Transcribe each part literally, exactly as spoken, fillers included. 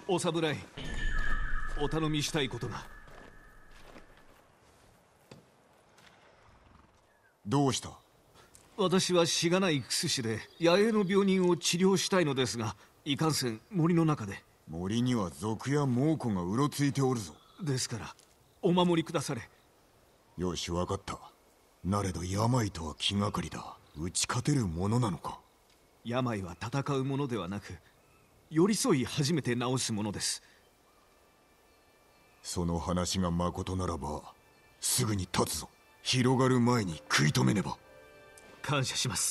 お侍、お頼みしたいことが。 どうした？ 私はしがない薬師で野営の病人を治療したいのですが、いかんせん森の中で。 森には賊や猛虎がうろついておるぞ。 ですからお守りくだされ。 よし、わかった。なれど病とは気がかりだ。打ち勝てるものなのか？ 病は戦うものではなく、寄り添い初めて治すものです。 その話がまことならばすぐに立つぞ。広がる前に食い止めねば。 感謝します。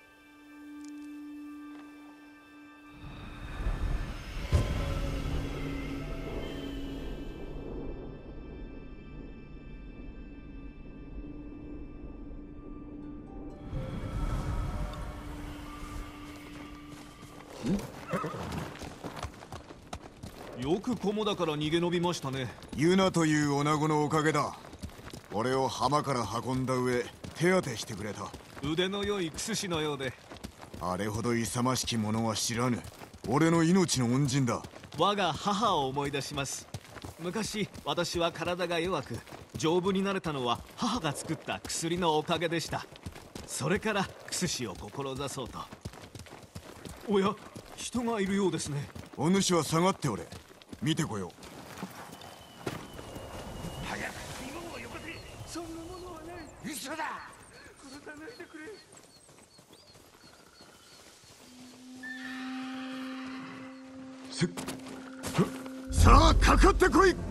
よく菰だから逃げ延びましたね。 ユナという女子のおかげだ。俺を浜から運んだ上手当てしてくれた。 腕の良い薬師のようで。 あれほど勇ましき者は知らぬ。俺の命の恩人だ。 我が母を思い出します。昔私は体が弱く丈夫になれたのは母が作った薬のおかげでした。それから薬師を志そうと。おや、人がいるようですね。 お主は下がっておれ。見てこよう。 早く芋をよこせ。そんなものはない。嘘だ。殺さないでくれ。 せっさあかかってこい。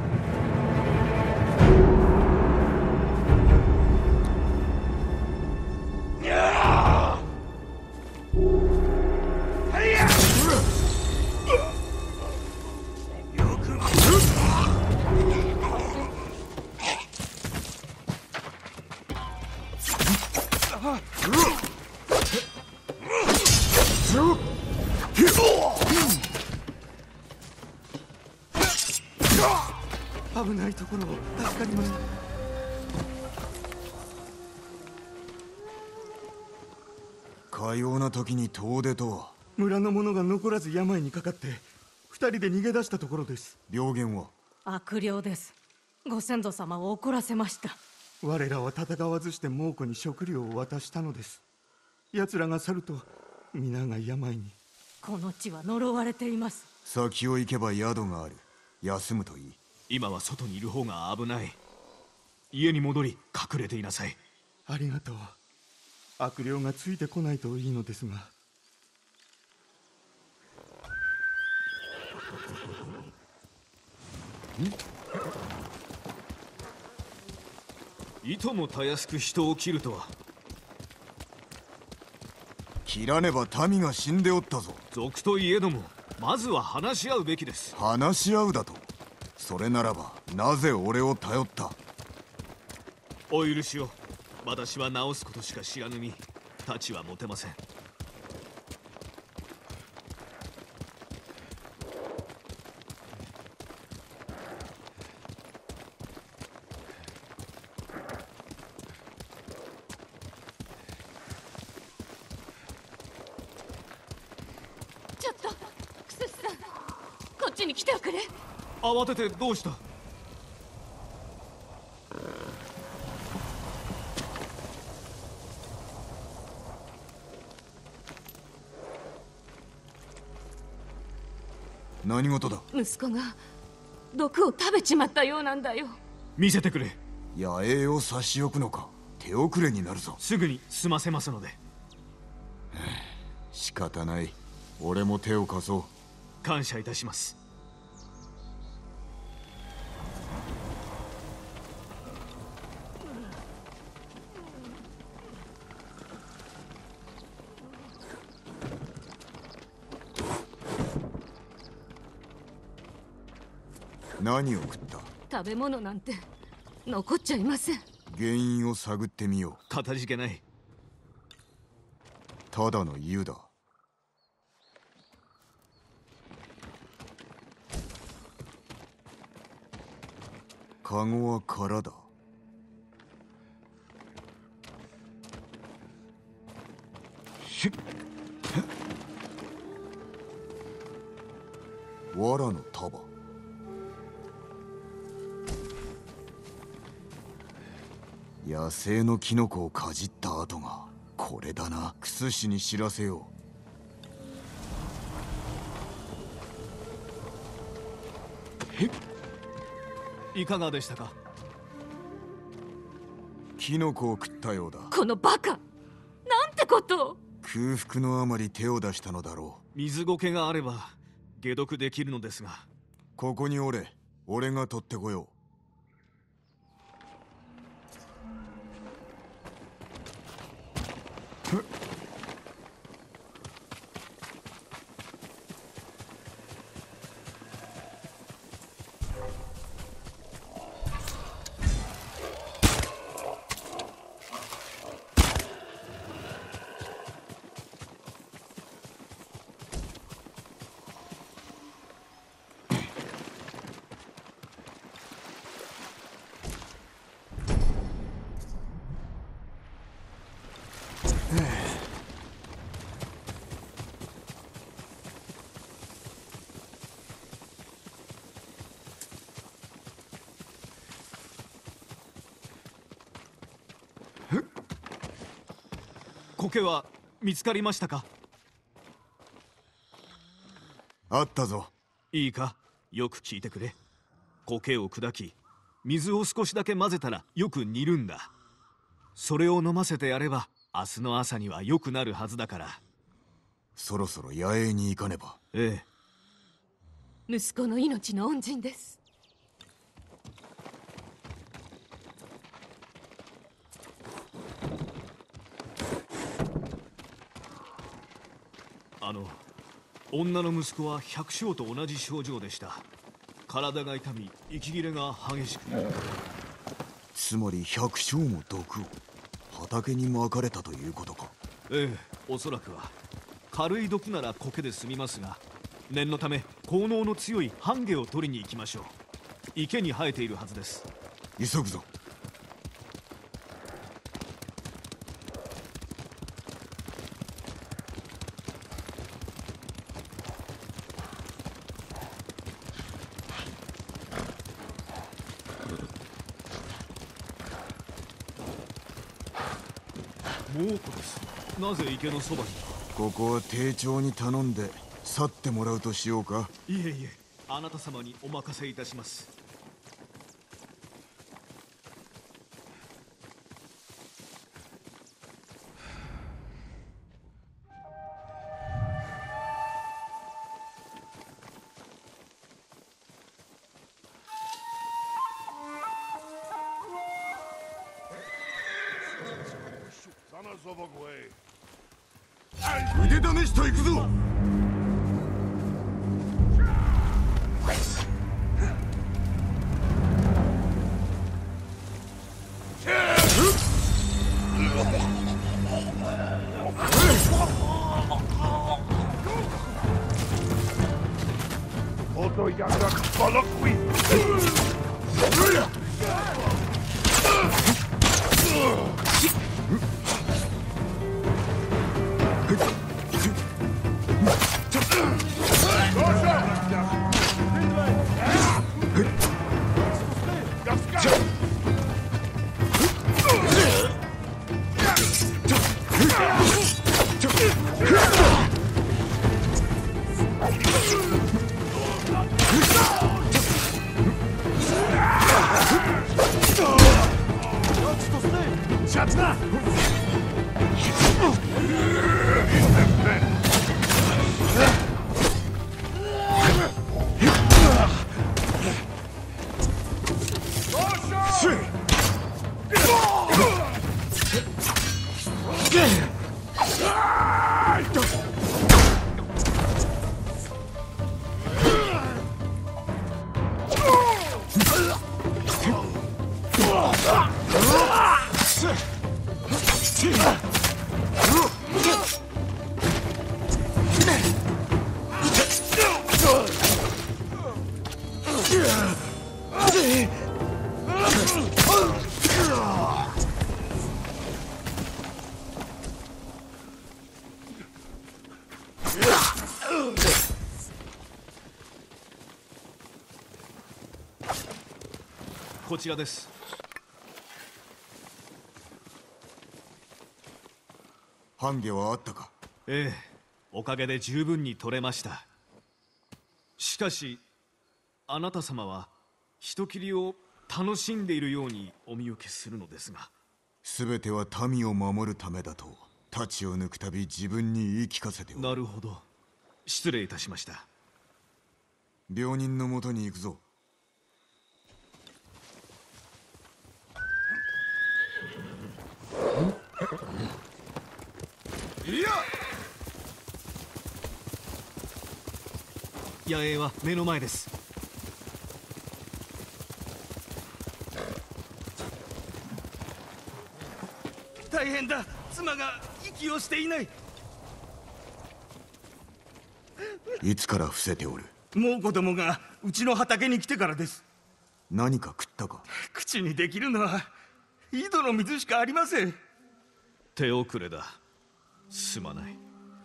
危ないところを助かりました。 かような時に遠出とは。 村の者が残らず病にかかって二人で逃げ出したところです。 病原は？ 悪霊です。ご先祖様を怒らせました。 我らは戦わずして猛虎に食料を渡したのです。奴らが去ると皆が病に。 この地は呪われています。 先を行けば宿がある。休むといい。 今は外にいる方が危ない。家に戻り隠れていなさい。 ありがとう。悪霊がついてこないといいのですが。 いともたやすく人を切るとは。 切らねば民が死んでおったぞ。 賊といえどもまずは話し合うべきです。 話し合うだと？それならばなぜ俺を頼った？ お許しを。私は治すことしか知らぬ身。太刀は持てません。 ちょっと薬師さん、こっちに来ておくれ。 慌ててどうした？ 何事だ？ 息子が毒を食べちまったようなんだよ。 見せてくれ。 野営を差し置くのか？手遅れになるぞ。 すぐに済ませますので。 仕方ない。俺も手を貸そう。 感謝いたします。 何を食った？ 食べ物なんて残っちゃいません。 原因を探ってみよう。 かたじけない。 ただの湯だ。カゴは空だ。しっ藁の束。野生のキノコをかじった跡がこれだな。クス氏に知らせよう。いかがでしたか？ キノコを食ったようだ。 このバカ、なんてことを。 空腹のあまり手を出したのだろう。水苔があれば解毒できるのですが。 ここにおれ。俺が取ってこよう。 苔は見つかりましたか？ あったぞ。 いいか、よく聞いてくれ。苔を砕き、水を少しだけ混ぜたらよく煮るんだ。それを飲ませてやれば明日の朝には良くなるはずだから。 そろそろ野営に行かねば。 ええ。息子の命の恩人です。 あの女の息子は百姓と同じ症状でした。体が痛み、息切れが激しく。 つまり百姓も毒を畑にまかれたということか？ ええ、おそらくは。軽い毒なら苔で済みますが、念のため効能の強い半毛を取りに行きましょう。池に生えているはずです。 急ぐぞ。 猛虎です。なぜ池のそばに？ ここは丁重に頼んで去ってもらうとしようか。 いえいえ、あなた様にお任せいたします。 腕試しと行くぞ。 こちらです。 半下はあったか？ ええ、おかげで十分に取れました。しかしあなた様は人斬りを楽しんでいるようにお見受けするのですが。 全ては民を守るためだと太刀を抜くたび自分に言い聞かせておる。 なるほど、失礼いたしました。 病人のもとに行くぞ。いや、 野営は目の前です。 大変だ、妻が息をしていない。 いつから伏せておる？ もう子供がうちの畑に来てからです。 何か食ったか？ 口にできるのは井戸の水しかありません。 手遅れだ。すまない。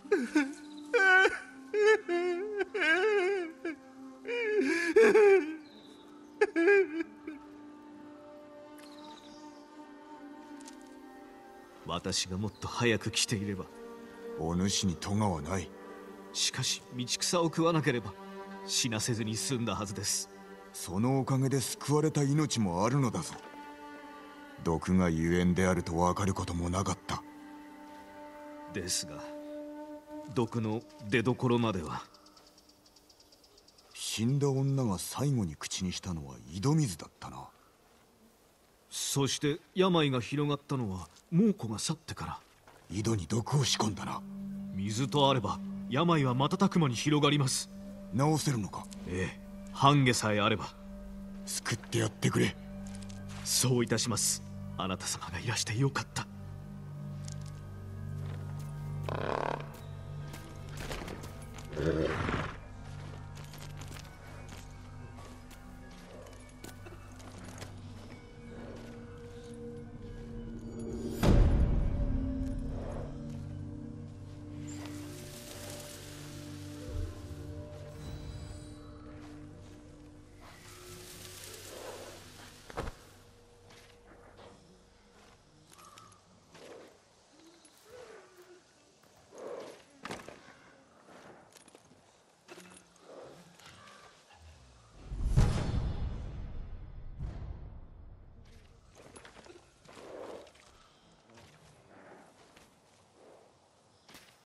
私がもっと早く来ていれば。 お主に咎はない。 しかし道草を食わなければ死なせずに済んだはずです。 そのおかげで救われた命もあるのだぞ。毒がゆえんであると分かることもなかった。 ですが毒の出どころまでは。 死んだ女が最後に口にしたのは井戸水だったな。 そして病が広がったのは猛虎が去ってから。 井戸に毒を仕込んだな。 水とあれば病は瞬く間に広がります。 治せるのか？ ええ、半下さえあれば。 救ってやってくれ。 そういたします。あなた様がいらしてよかった。